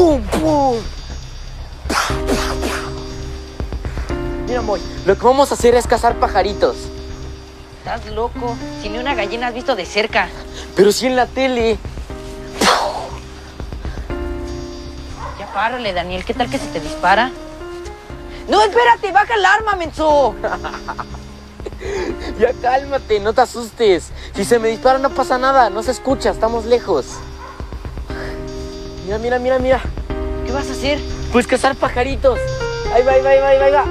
¡Pum, pum! Mira, Moy, lo que vamos a hacer es cazar pajaritos. Estás loco. Si ni una gallina has visto de cerca. Pero sí en la tele. Ya párale, Daniel. ¿Qué tal que se te dispara? ¡No, espérate! ¡Baja el arma, menso! Ya cálmate, no te asustes. Si se me dispara no pasa nada, no se escucha, estamos lejos. Mira, mira, mira, mira. ¿Qué vas a hacer? Pues cazar pajaritos. Ahí va, ahí va, ahí va, ahí va, ahí va.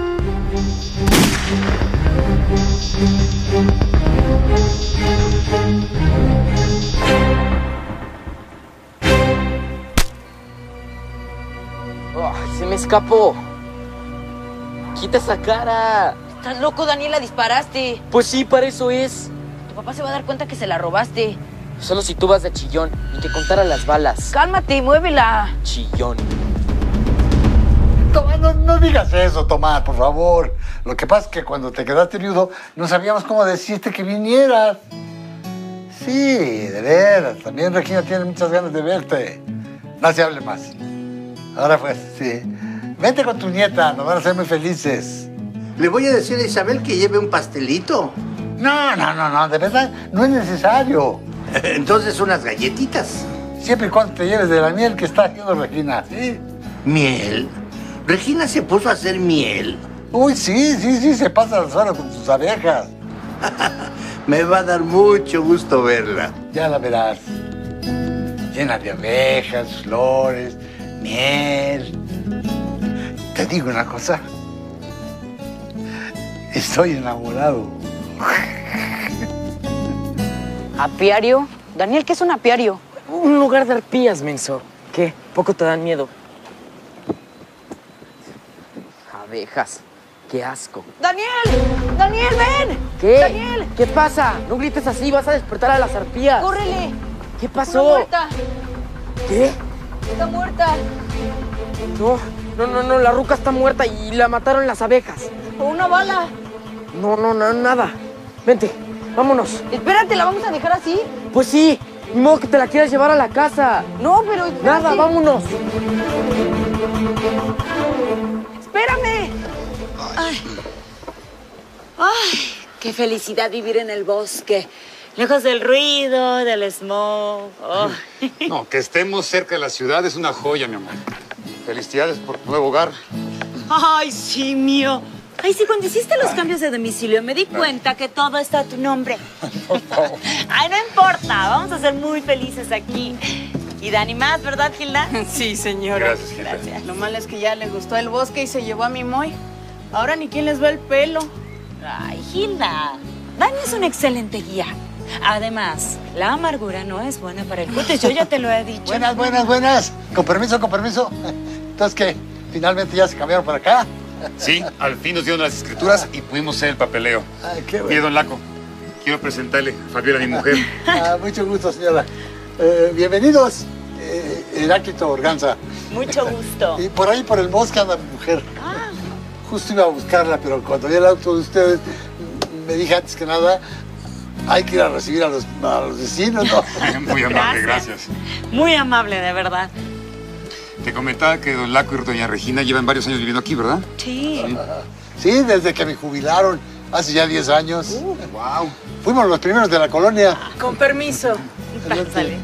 Oh, se me escapó. Quita esa cara. ¿Estás loco, Daniel? La disparaste. Pues sí, para eso es. Tu papá se va a dar cuenta que se la robaste. Solo si tú vas de chillón y que contara las balas. Cálmate y muévela. Chillón. Tomás, no digas eso, Tomás, por favor. Lo que pasa es que cuando te quedaste viudo no sabíamos cómo decirte que vinieras. Sí, de veras. También Regina tiene muchas ganas de verte. No se hable más. Ahora pues, sí. Vente con tu nieta, nos van a hacer muy felices. Le voy a decir a Isabel que lleve un pastelito. No, de verdad, no es necesario. Entonces unas galletitas. Siempre y cuando te lleves de la miel que está haciendo Regina, ¿sí? ¿Miel? ¿Regina se puso a hacer miel? Uy, sí, se pasa las horas con sus abejas. Me va a dar mucho gusto verla. Ya la verás. Llena de abejas, flores, miel. Te digo una cosa. Estoy enamorado. ¿Apiario? Daniel, ¿qué es un apiario? Un lugar de arpías, menso. ¿Qué? ¿Poco te dan miedo? Abejas. ¡Qué asco! ¡Daniel! ¡Daniel, ven! ¿Qué? ¡Daniel! ¿Qué pasa? No grites así, vas a despertar a las arpías. ¡Córrele! ¿Qué ¡Está pasó? muerta! ¿Qué? ¡Está muerta! No, la ruca está muerta y la mataron las abejas. ¡Con una bala! No, nada. Vente, vámonos. Espérate, ¿la vamos a dejar así? Pues sí, ni modo que te la quieras llevar a la casa. No, pero espérate. Nada, vámonos. ¡Espérame! Ay, qué felicidad vivir en el bosque, lejos del ruido, del smog. Oh. No, que estemos cerca de la ciudad es una joya, mi amor. Felicidades por tu nuevo hogar. Ay, sí, mío. Ay, sí, cuando hiciste los cambios de domicilio me di cuenta que todo está a tu nombre. Por favor. Ay, no importa, vamos a ser muy felices aquí. Y Dani más, ¿verdad, Gilda? Sí, señora. Gracias, Gilda. Gracias. Lo malo es que ya le gustó el bosque y se llevó a mi Moy. Ahora ni quién les ve el pelo. Ay, Gilda, Dani es un excelente guía. Además, la amargura no es buena para el cutis, yo ya te lo he dicho. Buenas. Con permiso. Entonces, ¿qué? ¿Finalmente ya se cambiaron para acá? Sí, al fin nos dieron las escrituras y pudimos hacer el papeleo. Ay, qué Mire, bueno. don Laco, quiero presentarle a Fabiola, mi mujer. Mucho gusto, señora. Bienvenidos, Heráclito Organza. Mucho gusto. Y por ahí, por el bosque, anda mi mujer. Justo iba a buscarla, pero cuando vi el auto de ustedes, me dije antes que nada, hay que ir a recibir a los vecinos, ¿no? Muy amable, gracias. Muy amable, de verdad. Te comentaba que don Laco y doña Regina llevan varios años viviendo aquí, ¿verdad? Sí. Sí, desde que me jubilaron, hace ya 10 años. Wow. Fuimos los primeros de la colonia. Con permiso. Pásale.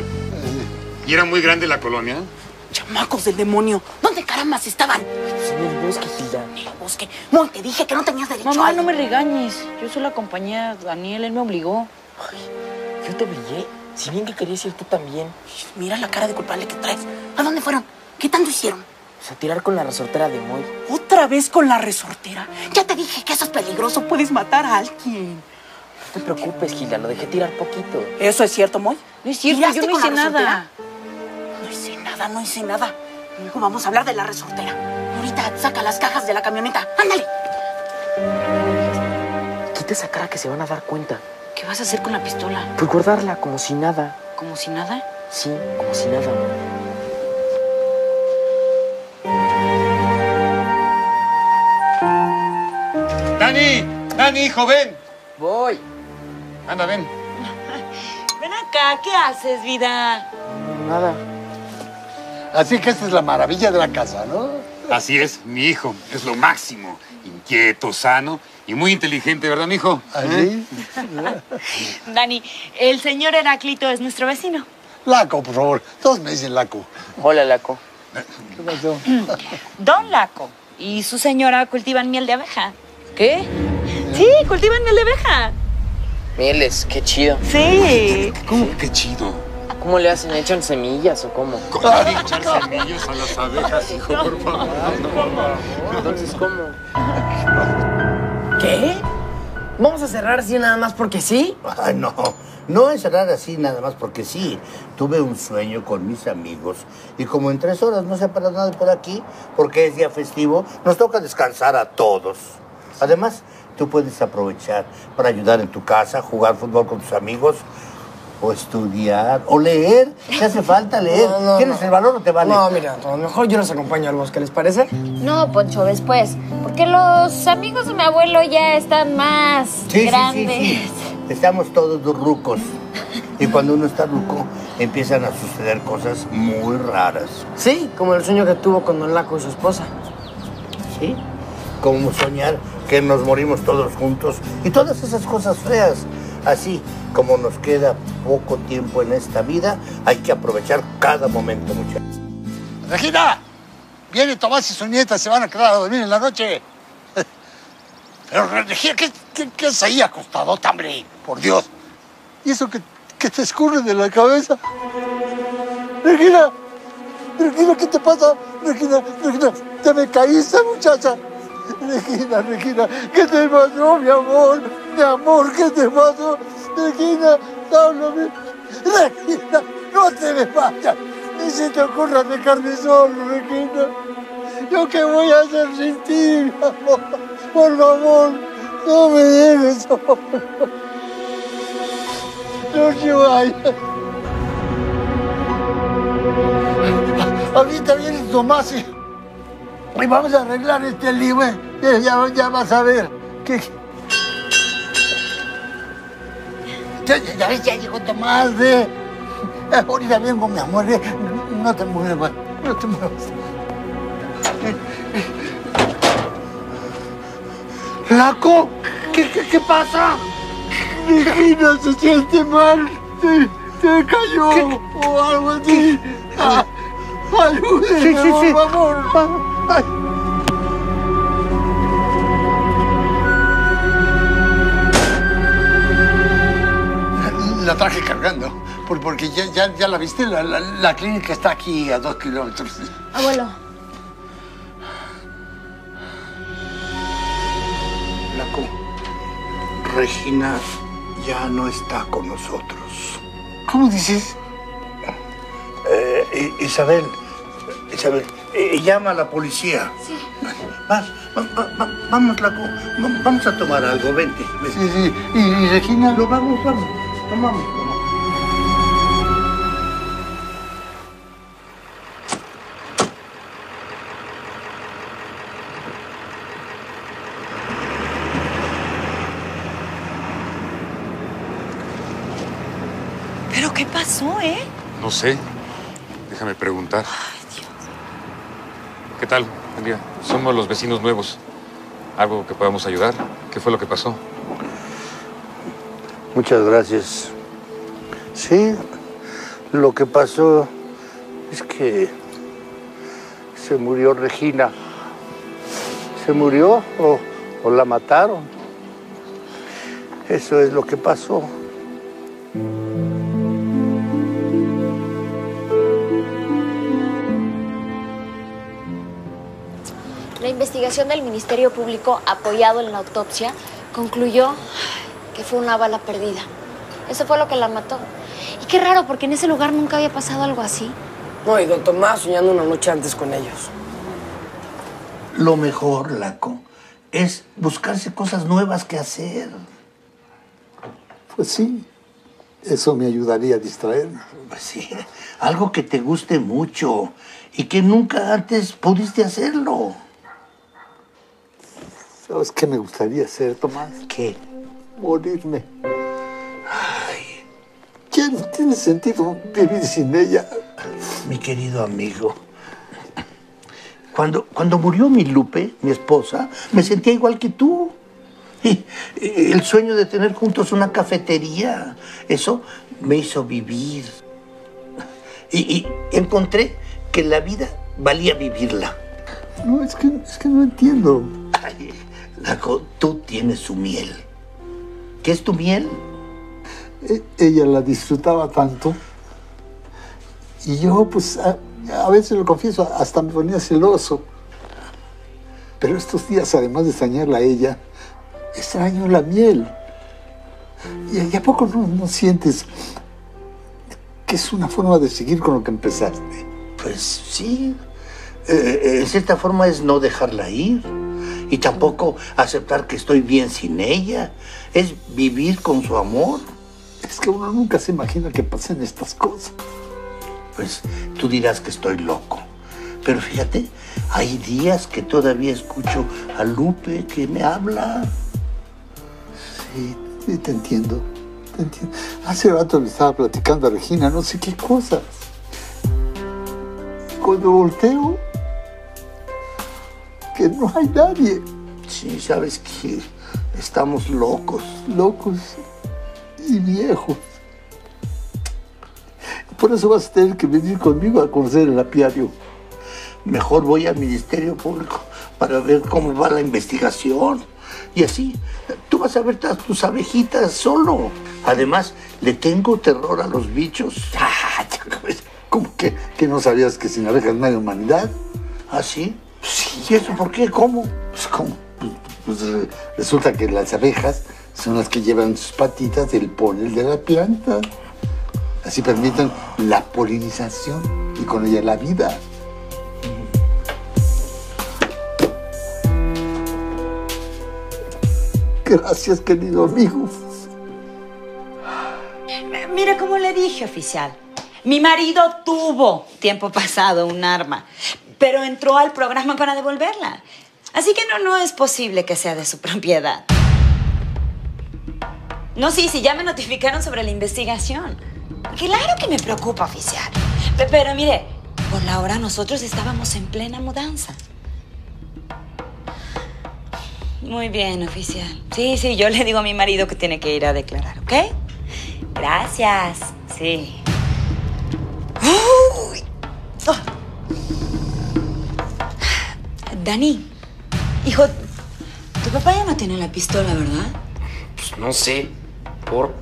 ¿Y era muy grande la colonia? Chamacos del demonio. ¿Dónde carambas estaban? En el bosque, Gilda. En el bosque. Moy, te dije que no tenías derecho Mamá, a... no me regañes. Yo solo acompañé a Daniel, él me obligó. Yo te brillé. Si bien que querías ir tú también. Mira la cara de culpable que traes. ¿A dónde fueron? ¿Qué tanto hicieron? O sea, tirar con la resortera de Moy. ¿Otra vez con la resortera? Ya te dije que eso es peligroso. Puedes matar a alguien. No te preocupes, Gilda, lo dejé tirar poquito. ¿Eso es cierto, Moy? No es cierto, ¿Tiraste yo no con la hice nada. resortera? No hice nada. Luego vamos a hablar de la resortera. Ahorita saca las cajas de la camioneta. ¡Ándale! Quita esa cara que se van a dar cuenta. ¿Qué vas a hacer con la pistola? Pues guardarla como si nada. ¿Como si nada? Sí, como si nada. Dani, hijo, ven. Voy. Anda, ven. Ven acá, ¿qué haces, vida? Nada. Así que esta es la maravilla de la casa, ¿no? Así es, mi hijo. Es lo máximo. Inquieto, sano y muy inteligente, ¿verdad, mi hijo? ¿Así? Dani, el señor Heráclito es nuestro vecino. Laco, por favor. Todos me dicen Laco. Hola, Laco. ¿Qué pasó? Don Laco y su señora cultivan miel de abeja. ¿Qué? Sí, cultivan miel de abeja. Mieles, qué chido. Sí. ¿Cómo? Qué chido. ¿Cómo le hacen? ¿Echan semillas o cómo? ¿Cómo hay que echar semillas a las abejas, hijo, por favor? Entonces, ¿cómo? ¿Qué? ¿Vamos a cerrar así nada más porque sí? Ay, no. No es cerrar así nada más porque sí. Tuve un sueño con mis amigos y como en 3 horas no se ha parado nada por aquí, porque es día festivo, nos toca descansar a todos. Además, tú puedes aprovechar para ayudar en tu casa, jugar fútbol con tus amigos, o estudiar, o leer. ¿Te hace falta leer? ¿Tienes el valor o te vale? No, mira, a lo mejor yo los acompaño al bosque, ¿les parece? No, Poncho, después. Porque los amigos de mi abuelo ya están más grandes. Sí. Estamos todos rucos. Y cuando uno está ruco, empiezan a suceder cosas muy raras. Sí, como el sueño que tuvo con Don Laco y su esposa. ¿Sí? Como soñar que nos morimos todos juntos y todas esas cosas feas. Así como nos queda poco tiempo en esta vida, hay que aprovechar cada momento, muchachos. ¡Regina! Viene Tomás y su nieta, se van a quedar a dormir en la noche. Pero, Regina, ¿qué es ahí acostado, hombre? Por Dios. ¿Y eso que te escurre de la cabeza? Regina, ¿qué te pasa? Regina, te me caíste, muchacha. Regina, ¿qué te pasó, mi amor? Mi amor, ¿qué te pasó? Regina, háblame. Regina, no te me vayas. Ni se te ocurra dejarme solo, Regina. ¿Yo qué voy a hacer sin ti, mi amor? Por favor, no me dejes solo. No te vayas. Ahorita viene Tomás y vamos a arreglar este lío, ya vas a ver. Ya llegó Tomás, ahorita vengo, mi amor, no te muevas, no te muevas. Laco, ¿qué pasa? Regina se siente mal, se cayó o algo así. Ayúdenme, por favor. Ay. La traje cargando, porque ya la viste, la clínica está aquí a 2 kilómetros. Abuelo. Laco, Regina ya no está con nosotros. ¿Cómo dices? Isabel, llama a la policía. Sí. Vamos, Laco, vamos a tomar algo, vente. Sí, ¿y Regina? Vamos, tomamos. ¿Pero qué pasó, No sé. Déjame preguntar. Ay, Dios. ¿Qué tal? Buen día. Somos los vecinos nuevos. ¿Algo que podamos ayudar? ¿Qué fue lo que pasó? Muchas gracias. Sí, lo que pasó es que se murió Regina. ¿Se murió o la mataron? Eso es lo que pasó. La investigación del Ministerio Público, apoyado en la autopsia, concluyó que fue una bala perdida. Eso fue lo que la mató. Y qué raro, porque en ese lugar nunca había pasado algo así. No, y don Tomás soñando una noche antes con ellos. Lo mejor, Laco, es buscarse cosas nuevas que hacer. Pues sí, eso me ayudaría a distraerme. Pues sí, algo que te guste mucho y que nunca antes pudiste hacerlo. ¿Sabes qué me gustaría hacer, Tomás? ¿Qué? Morirme. Ay, ¿Quién tiene sentido vivir sin ella. Mi querido amigo, cuando murió mi Lupe, mi esposa, me sentía igual que tú. Y el sueño de tener juntos una cafetería, eso me hizo vivir. Y encontré que la vida valía vivirla. No, es que no entiendo. Ay, Laco, tú tienes su miel. ¿Qué es tu miel? Ella la disfrutaba tanto. Y yo, pues, a veces lo confieso, hasta me ponía celoso. Pero estos días, además de extrañarla a ella, extraño la miel. ¿Y a poco no sientes que es una forma de seguir con lo que empezaste? Pues sí. En cierta forma es no dejarla ir. Y tampoco aceptar que estoy bien sin ella. Es vivir con su amor. Es que uno nunca se imagina que pasen estas cosas. Pues tú dirás que estoy loco. Pero fíjate, hay días que todavía escucho a Lupe que me habla. Sí, te entiendo. Hace rato le estaba platicando a Regina no sé qué cosas. Cuando volteo, que no hay nadie. Sí, sabes que estamos locos. Locos y viejos. Por eso vas a tener que venir conmigo a conocer el apiario. Mejor voy al Ministerio Público para ver cómo va la investigación. Y así, tú vas a ver todas tus abejitas solo. Además, le tengo terror a los bichos. ¿Cómo que no sabías que sin abejas no hay humanidad? ¿Ah, sí? Sí. ¿Y eso por qué? ¿Cómo? Pues, ¿cómo? Pues resulta que las abejas son las que llevan sus patitas el polen de la planta. Así permiten la polinización y con ella la vida. Gracias, querido amigo. Mira cómo le dije, oficial. Mi marido tuvo tiempo pasado un arma, pero entró al programa para devolverla. Así que no es posible que sea de su propiedad. No, sí, ya me notificaron sobre la investigación. Claro que me preocupa, oficial. Pero mire, por la hora nosotros estábamos en plena mudanza. Muy bien, oficial. Sí, yo le digo a mi marido que tiene que ir a declarar, ¿ok? Gracias. Sí. Uy. Oh. Dani, hijo, tu papá ya no tiene la pistola, ¿verdad? Pues no sé. ¿Por?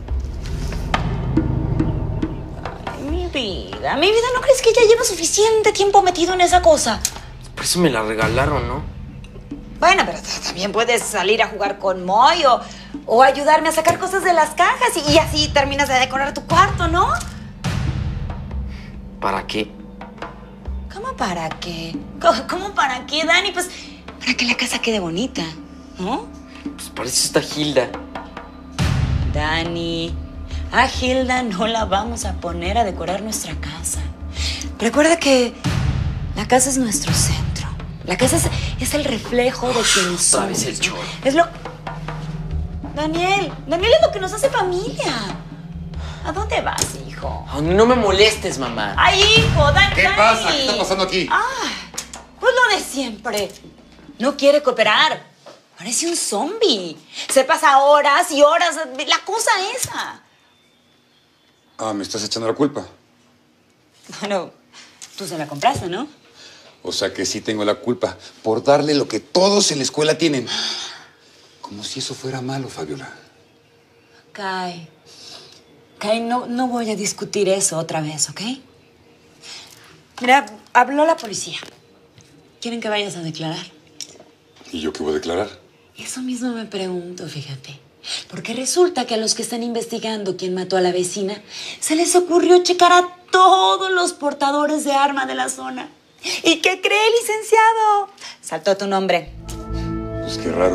Ay, mi vida, ¿no crees que ya lleva suficiente tiempo metido en esa cosa? Por eso me la regalaron, ¿no? Bueno, pero también puedes salir a jugar con Moy o ayudarme a sacar cosas de las cajas y así terminas de decorar tu cuarto, ¿no? ¿Para qué? ¿Cómo para qué? ¿Cómo para qué, Dani? Pues para que la casa quede bonita, ¿no? Pues para eso está Hilda. Dani, a Hilda no la vamos a poner a decorar nuestra casa. Recuerda que la casa es nuestro centro. La casa es el reflejo de quienes somos. Otra vez el chorro. Es lo... Daniel es lo que nos hace familia. ¿A dónde vas, hijo? Oh, no me molestes, mamá. ¡Ay, hijo! ¡Dani! ¿Qué pasa? ¿Qué está pasando aquí? Pues lo de siempre. No quiere cooperar. Parece un zombie. Se pasa horas y horas. La cosa esa. Me estás echando la culpa. Bueno, tú se la compraste, ¿no? O sea que sí tengo la culpa por darle lo que todos en la escuela tienen. Como si eso fuera malo, Fabiola. Kai, no voy a discutir eso otra vez, ¿ok? Mira, habló la policía. Quieren que vayas a declarar. ¿Y yo qué voy a declarar? Eso mismo me pregunto, fíjate. Porque resulta que a los que están investigando quién mató a la vecina, se les ocurrió checar a todos los portadores de arma de la zona. ¿Y qué cree, licenciado? Saltó tu nombre. Pues qué raro.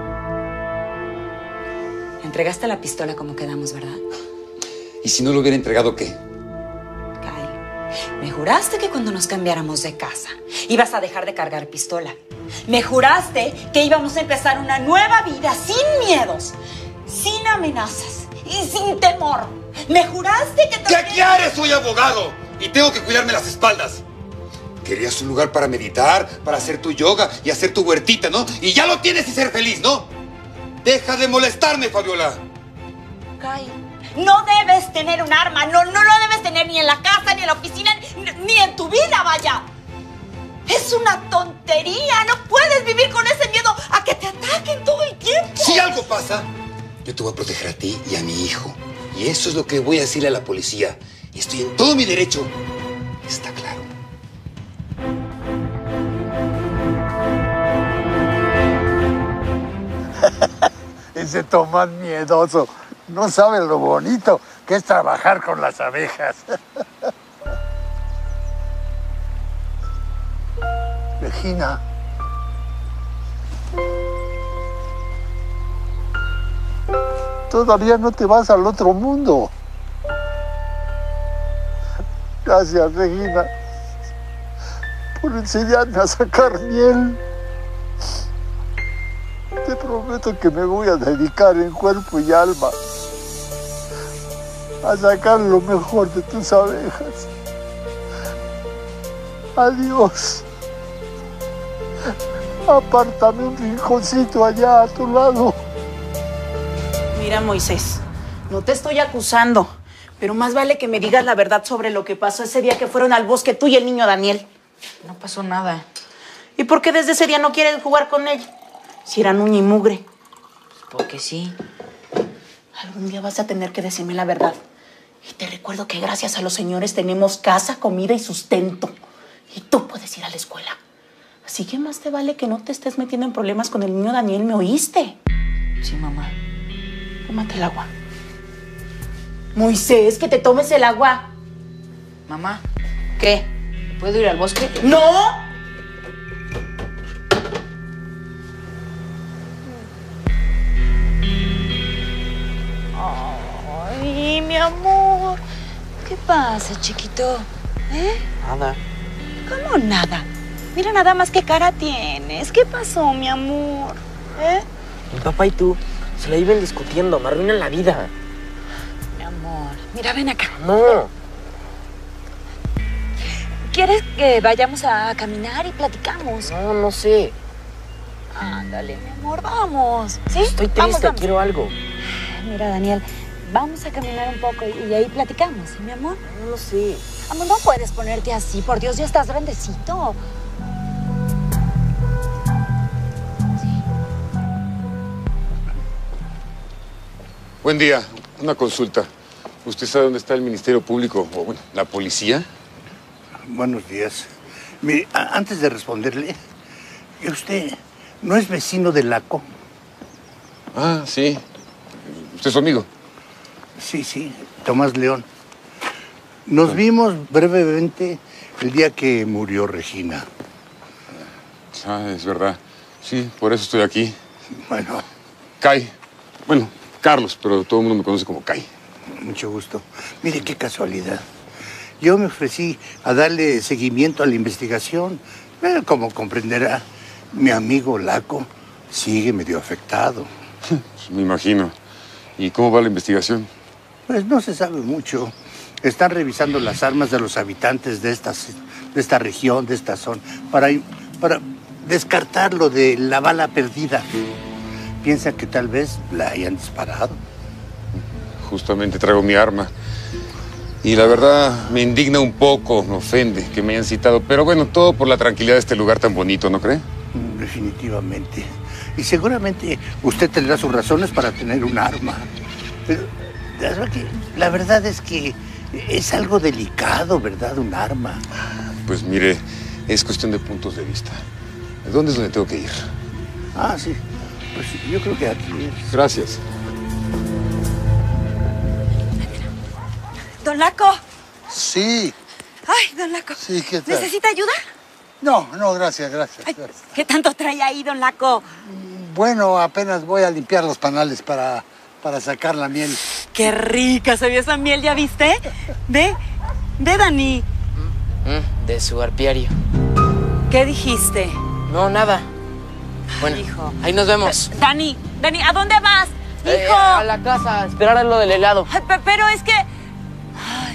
Entregaste la pistola como quedamos, ¿verdad? ¿Y si no lo hubiera entregado, qué? Kai, me juraste que cuando nos cambiáramos de casa ibas a dejar de cargar pistola. Me juraste que íbamos a empezar una nueva vida sin miedos, sin amenazas y sin temor. Me juraste que te... ¿Qué quieres? Soy abogado y tengo que cuidarme las espaldas. Querías un lugar para meditar, para hacer tu yoga y hacer tu huertita, ¿no? Y ya lo tienes y ser feliz, ¿no? Deja de molestarme, Fabiola. Kai, no debes tener un arma. No lo debes tener ni en la casa, ni en la oficina, ni en tu vida, vaya. Es una tontería. No puedes vivir con ese miedo a que te ataquen todo el tiempo. Si algo pasa, yo te voy a proteger a ti y a mi hijo. Y eso es lo que voy a decirle a la policía. Y estoy en todo mi derecho. Está claro. Ese Tomás miedoso no sabe lo bonito que es trabajar con las abejas. Regina. Todavía no te vas al otro mundo. Gracias, Regina, por enseñarme a sacar miel. Te prometo que me voy a dedicar en cuerpo y alma a sacar lo mejor de tus abejas. Adiós. Apártame un rinconcito allá a tu lado. Mira, Moisés, no te estoy acusando, pero más vale que me digas la verdad sobre lo que pasó ese día que fueron al bosque tú y el niño Daniel. No pasó nada. ¿Y por qué desde ese día no quieres jugar con él? Si eran uña y mugre. Porque sí. Algún día vas a tener que decirme la verdad. Y te recuerdo que gracias a los señores tenemos casa, comida y sustento. Y tú puedes ir a la escuela. Así que más te vale que no te estés metiendo en problemas con el niño Daniel, ¿me oíste? Sí, mamá. Tómate el agua. Moisés, que te tomes el agua. Mamá, ¿qué? ¿Puedo ir al bosque? ¡No! Ay, mi amor. ¿Qué pasa, chiquito? ¿Eh? Nada. ¿Cómo nada? Mira nada más qué cara tienes. ¿Qué pasó, mi amor? ¿Eh? Mi papá y tú se la viven discutiendo, me arruinan la vida. Mi amor, mira, ven acá. No. ¿Quieres que vayamos a caminar y platicamos? No, no sé. Ándale, mi amor, vamos. ¿Sí? Estoy triste, Vamos. quiero algo. Mira, Daniel, vamos a caminar un poco y ahí platicamos, ¿sí, mi amor? No sé. Amor, no puedes ponerte así, por Dios, ya estás grandecito. Buen día. Una consulta. ¿Usted sabe dónde está el Ministerio Público o, bueno, la policía? Buenos días. Mire, antes de responderle, ¿usted no es vecino de Laco? Ah, sí. ¿Usted es su amigo? Sí, Tomás León. Nos vimos brevemente el día que murió Regina. Ah, es verdad. Sí, por eso estoy aquí. Bueno, Kai. Bueno, Carlos, pero todo el mundo me conoce como Kai. mucho gusto. Mire qué casualidad. Yo me ofrecí a darle seguimiento a la investigación, pero como comprenderá, mi amigo Laco sigue medio afectado. Me imagino. ¿Y cómo va la investigación? Pues no se sabe mucho. Están revisando las armas de los habitantes de esta región, de esta zona, para descartar lo de la bala perdida. Piensa que tal vez la hayan disparado. Justamente traigo mi arma. Y la verdad me indigna un poco, me ofende que me hayan citado. Pero bueno, todo por la tranquilidad de este lugar tan bonito, ¿no cree? Definitivamente. Y seguramente usted tendrá sus razones para tener un arma. Pero la verdad es que es algo delicado, ¿verdad? Un arma. Pues mire, es cuestión de puntos de vista. ¿Dónde es donde tengo que ir? Ah, sí. Pues yo creo que aquí es. Gracias. Don Laco. Sí, Ay, don Laco. sí, ¿qué tal? ¿Necesita ayuda? No, gracias. Ay, ¿qué tanto trae ahí, don Laco? Bueno, apenas voy a limpiar los panales para sacar la miel. Qué rica se vio esa miel, ¿ya viste? Ve, Dani. De su arpiario. ¿Qué dijiste? No, nada. Bueno, Hijo. ahí nos vemos. Dani, ¿a dónde vas? Hijo. A la casa, a esperar a lo del helado. Ay, pero es que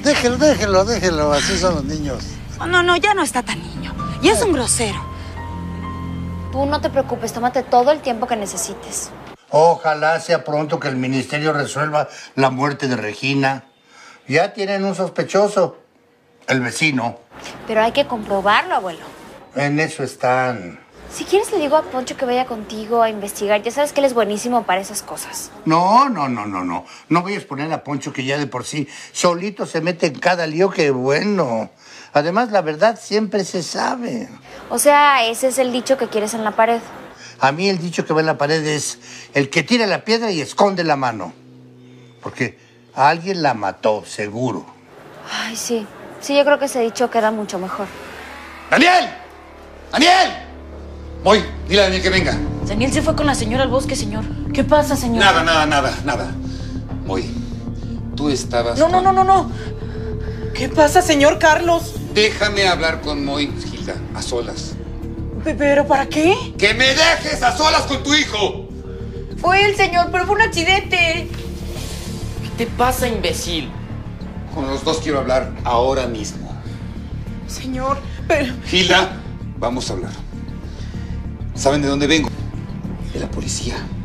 Déjelo, así son los niños. No, ya no está tan niño. Y es un grosero. Tú no te preocupes, tómate todo el tiempo que necesites. Ojalá sea pronto que el ministerio resuelva la muerte de Regina. Ya tienen un sospechoso, el vecino. Pero hay que comprobarlo, abuelo. En eso están. Si quieres le digo a Poncho que vaya contigo a investigar. Ya sabes que él es buenísimo para esas cosas. No. No voy a exponer a Poncho, que ya de por sí solito se mete en cada lío, que bueno. Además, la verdad siempre se sabe. O sea, ese es el dicho que quieres en la pared. A mí el dicho que va en la pared es: el que tira la piedra y esconde la mano. Porque a alguien la mató, seguro. Ay, sí. Sí, yo creo que ese dicho queda mucho mejor. ¡Daniel! ¡Daniel! Voy, dile a Daniel que venga. Daniel se fue con la señora al bosque, señor. ¿Qué pasa, señor? Nada. Voy. Tú estabas... No. ¿Qué pasa, señor Carlos? Déjame hablar con Moy, Gilda, a solas. ¿Pero para qué? ¡Que me dejes a solas con tu hijo! Fue el señor, pero fue un accidente. ¿Qué te pasa, imbécil? Con los dos quiero hablar ahora mismo. Señor, pero... Gilda, vamos a hablar. ¿Saben de dónde vengo? De la policía.